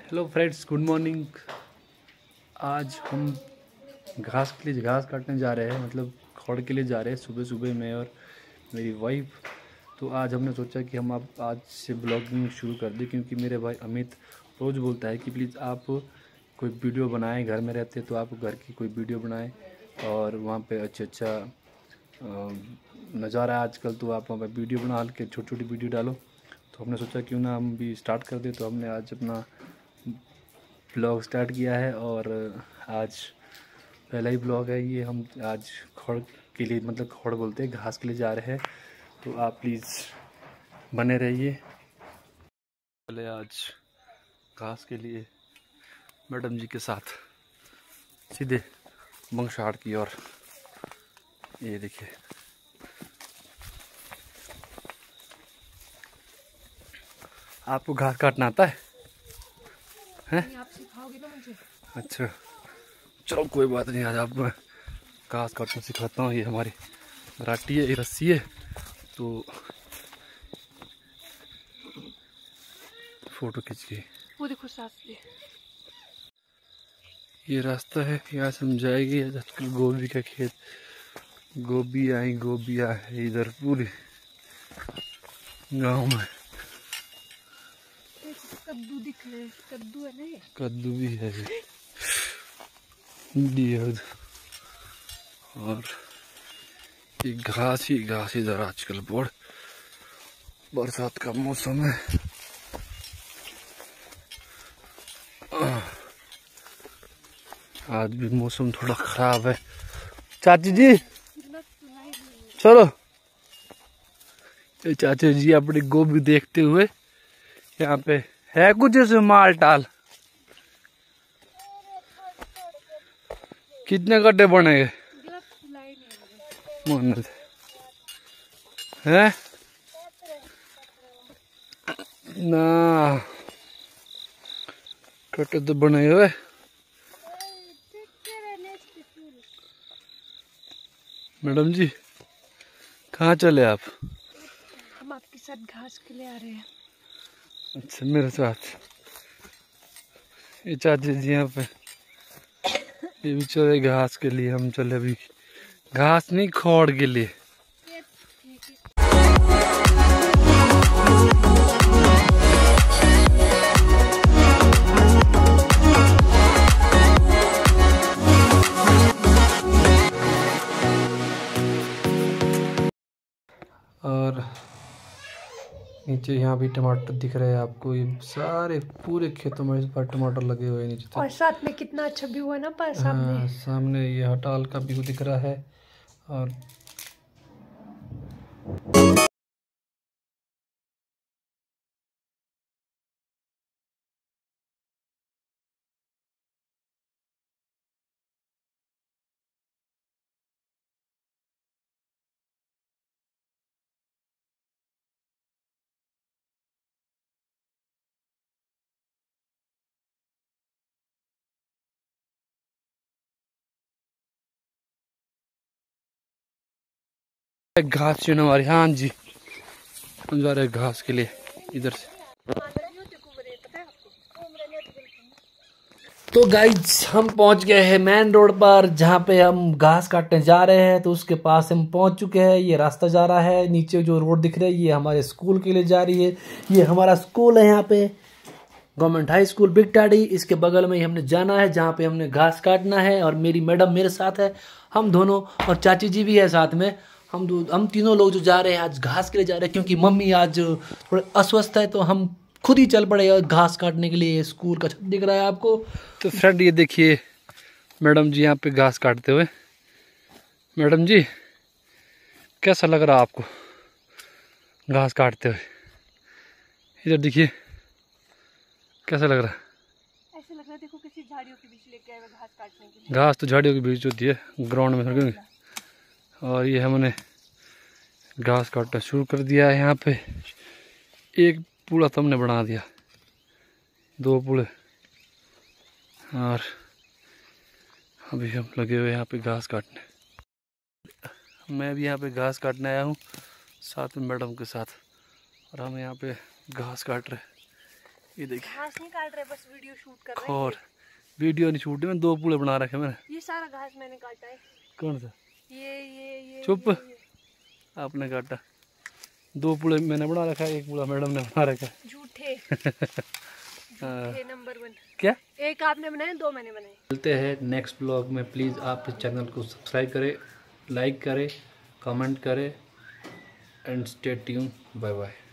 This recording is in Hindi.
Hello friends, good morning. आज हम घास के लिए घास काटने जा रहे हैं, मतलब खड़ के लिए जा रहे हैं सुबह सुबह, मैं और मेरी वाइफ। तो आज हमने सोचा कि हम आप आज से ब्लॉगिंग शुरू कर दें, क्योंकि मेरे भाई अमित रोज़ बोलता है कि प्लीज़ आप कोई वीडियो बनाएं, घर में रहते तो आप घर की कोई वीडियो बनाएं और वहाँ पे अच्छा नज़ारा है आजकल, तो आप वहाँ पर वीडियो बना के छोटी छोटी वीडियो डालो। तो हमने सोचा क्यों ना हम भी स्टार्ट कर दें। तो हमने आज अपना ब्लॉग स्टार्ट किया है और आज पहला ही ब्लॉग है ये। हम आज खड़ के लिए, मतलब खड़ बोलते हैं, घास के लिए जा रहे हैं, तो आप प्लीज़ बने रहिए। पहले आज घास के लिए मैडम जी के साथ सीधे बंगशाड़ की ओर। ये देखिए, आपको घास काटना आता है? हैं? आप सिखाओगे ना मुझे। अच्छा चलो कोई बात नहीं, आज आपको घास काटना सिखाता हूँ। ये हमारी राटी है, ये रस्सी है, तो फोटो खींच के। वो देखो सास ले। ये रास्ता है, यहाँ से हम जाएंगे। आजकल गोभी का खेत, गोभी है इधर पूरी गांव में। कद्दू दिख रहे, कद्दू है ना ये? कद्दू भी है ये, और ये घास ही घास इधर आजकल बहुत। बरसात का मौसम है। आज भी मौसम थोड़ा खराब है। चाची जी चलो, ये चाची जी अपनी गोभी देखते हुए, यहाँ पे है कुछ ऐसे माल टाल। कितने गड्ढे बनेंगे मोहम्मद है ना? कटे तो बने हुए। मैडम जी कहाँ चले आप? हम आपके साथ घास के लिए आ रहे हैं। अच्छा मेरे साथ। ये चाची जी यहाँ पे, ये भी चले घास के लिए, हम चले अभी घास नहीं खौड़ के लिए। और नीचे यहाँ भी टमाटर दिख रहे हैं आपको। ये सारे पूरे खेतों में इस बार टमाटर लगे हुए हैं नीचे तक। और साथ में कितना अच्छा व्यू है ना पर सामने। हाँ, सामने ये हटाल का व्यू दिख रहा है। और घास चुन हमारी, हाँ जी हम जा रहे हैं घास के लिए इधर से। तो गाइज हम पहुंच गए हैं मेन रोड पर, जहां पे हम घास काटने जा रहे हैं। तो उसके पास हम पहुंच चुके हैं। ये रास्ता जा रहा है, नीचे जो रोड दिख रही है ये हमारे स्कूल के लिए जा रही है। ये हमारा स्कूल है, यहाँ पे गवर्नमेंट हाई स्कूल बिग टाड़ी। इसके बगल में ही हमने जाना है, जहाँ पे हमने घास काटना है। और मेरी मैडम मेरे साथ है, हम दोनों, और चाची जी भी है साथ में। हम तीनों लोग जो जा रहे हैं आज घास के लिए जा रहे हैं, क्योंकि मम्मी आज थोड़े अस्वस्थ है। तो हम खुद ही चल पड़े घास काटने के लिए। स्कूल का छत दिख रहा है आपको। तो फ्रेंड ये देखिए मैडम जी यहाँ पे घास काटते हुए। मैडम जी कैसा लग रहा आपको घास काटते हुए? इधर देखिए कैसा लग रहा है? ऐसे लग रहा है देखो किसी झाड़ियों के बीच लेके आए हुए घास काटने के लिए। घास तो झाड़ियों के बीच होती है ग्राउंड में। और ये हमने घास काटना शुरू कर दिया है। यहाँ पे एक पूड़ा तो हमने बना दिया, 2 पूड़े, और अभी हम लगे हुए यहाँ पे घास काटने। मैं भी यहाँ पे घास काटने आया हूँ साथ में मैडम के साथ, और हम यहाँ पे घास काट रहे। ये देखिए घास नहीं काट रहे, बस वीडियो शूट कर रहे हैं। और वीडियो नहीं छूटी, मैं 2 पुले बना रखे मैंने। ये सारा घास मैंने काटा है। कौन सा? ये चुप, ये। आपने काटा। 2 पुले मैंने बना रखा है, 1 पुला मैडम ने बना रखा है। झूठे झूठे नंबर 1। क्या? 1 आपने बनाए, 2 मैंने बनाए। मिलते हैं नेक्स्ट ब्लॉग में। प्लीज़ आप इस चैनल को सब्सक्राइब करें, लाइक करें, कमेंट करें and stay tune. Bye bye.